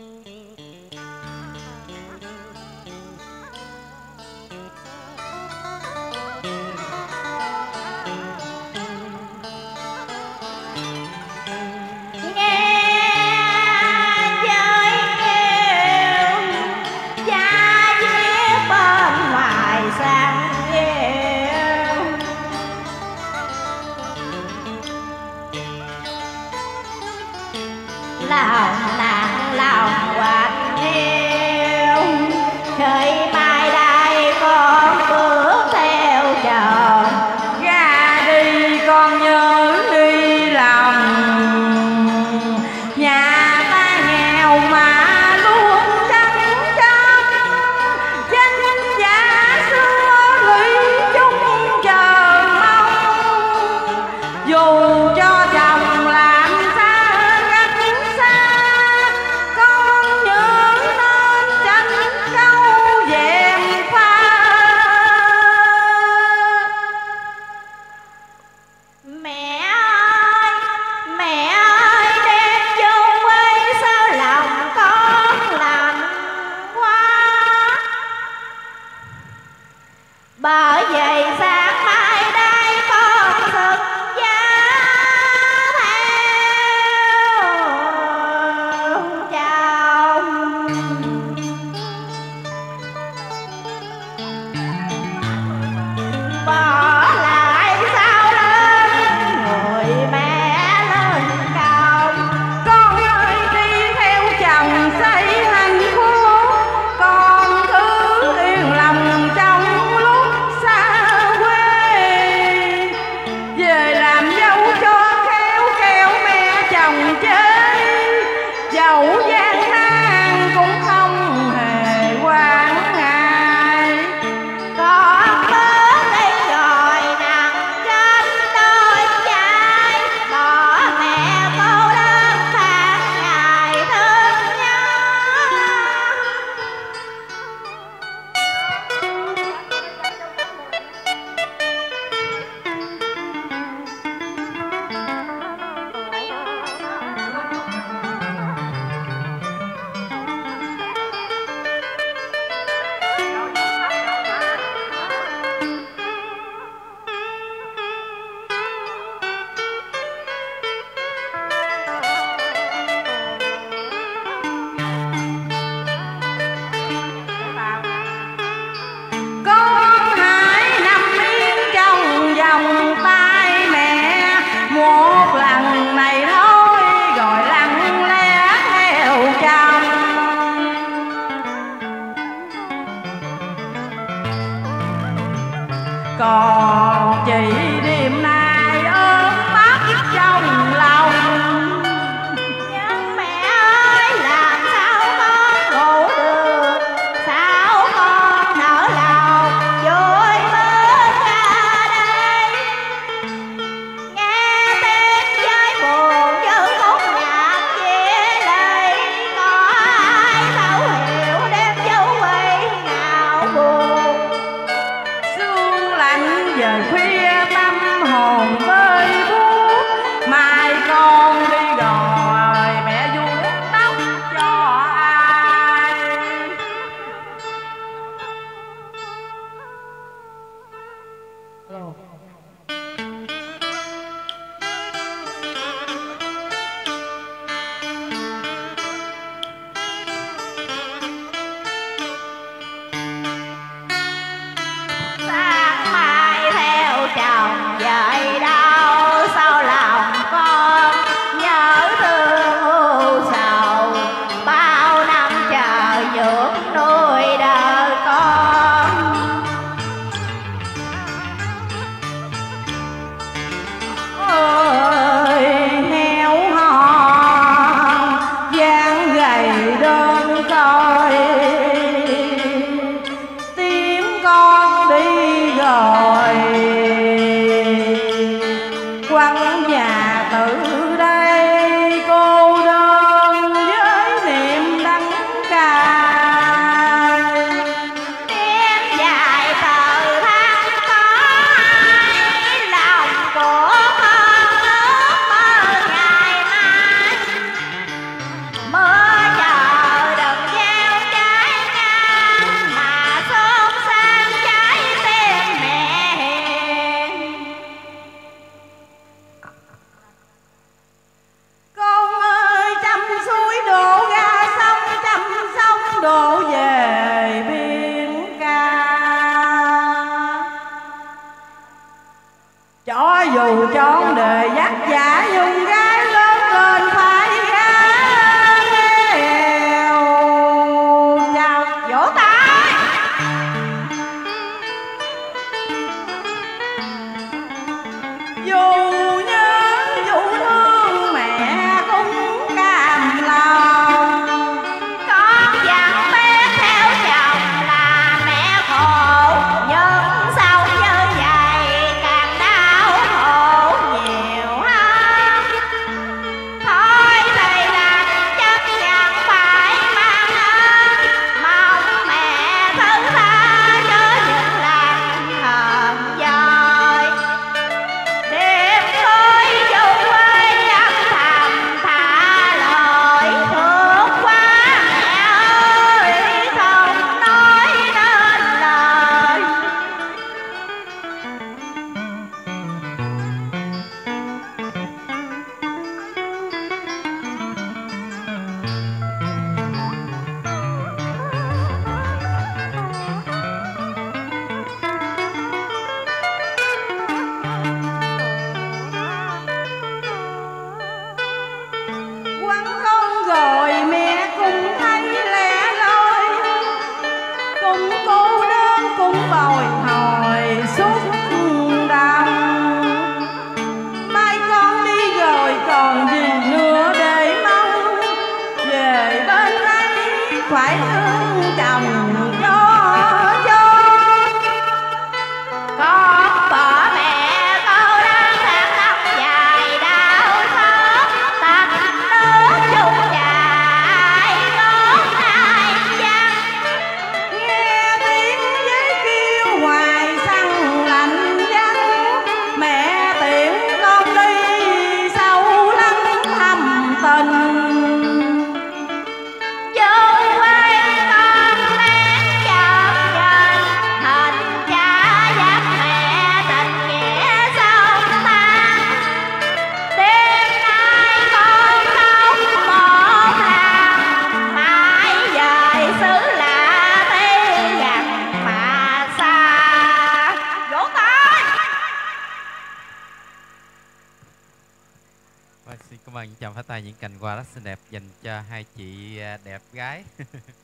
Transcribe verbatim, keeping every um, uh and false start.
lòng nặng lòng quạnh yêu, khơi mai đây con bước theo chồng, ra đi con nhớ đi lòng, nhà ta nghèo mà luôn trắng trắng, danh giá xưa thủy chung chờ mong, dù cho chồng làm xa cách xa, con nhớ nên tranh câu dèm pha. mẹ ơi mẹ ơi đem vô quê sao lòng con lạnh quá, bởi vậy sáng mai đây con thực giá theo chồng. Bỏ lại sao lên người mẹ lên công, Con ơi đi theo chồng xây hạnh phúc, con cứ yên lòng trong lúc xa quê, về làm dâu cho khéo khéo mẹ chồng chơi, dẫu gian nan cũng không hề quan ngại. con bớt đi rồi nặng trên đôi vai, bỏ mẹ cô đơn tháng ngày thương nhớ. Con hãy nằm yên trong vòng tay mẹ một lần này thôi, rồi lặng lẽ theo chồng. Còn chị đêm nay ôm mắt trong lòng, Nhưng mẹ ơi làm sao con ngủ được, sao con nở lòng vui bước ra đây, nghe tiếng với buồn như khúc nhạc chia ly, có ai thấu hiểu đêm dấu quê nào buồn. sương lạnh giờ khuya tâm hồn vơi buốt, mai con đi rồi mẹ vuốt tóc cho ai. Sáng mai theo chồng vậy đâu, sao lòng con nhớ thương u sầu, bao năm chờ dưỡng nuôi đời con. Ôi heo hò dáng gầy đơn côi, tiếng con đi rồi quăng nhà từ đây cô đơn với niềm đắng cay. Đêm dài từ tháng có ai, lòng của con ước mơ ngày mai, mưa chờ phải thương chồng cho cho con bỏ mẹ cô đang sáng tóc dài đau xót tắt nước chung dài ngón tay văng nghe tiếng giấy kêu hoài xăng lạnh vắng mẹ tiễn con đi sâu lắng thầm tình vô quê con lén chợt nhìn hình cha dắt mẹ tình nghĩa sâu tan đêm nay con khóc một lần mãi về xứ lạ tuy gần mà xa. Vỗ tay. Vâng, xin cảm ơn chàng phát tài những cành hoa rất xinh đẹp dành cho hai chị đẹp gái.